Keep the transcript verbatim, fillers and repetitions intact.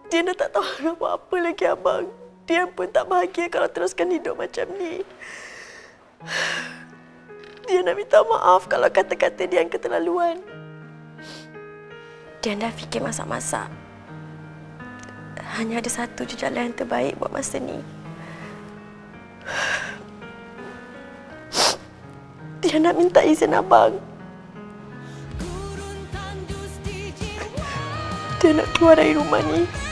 Dia dah tak tahu nak buat apa lagi, abang. Dia pun tak bahagia kalau teruskan hidup macam ni. Dia nak minta maaf kalau kata-kata dia yang keterlaluan. Dia dah fikir masak-masak. Hanya ada satu je jalan yang terbaik buat masa ni. Dia nak minta izin abang. Dia nak keluar dari rumah ni.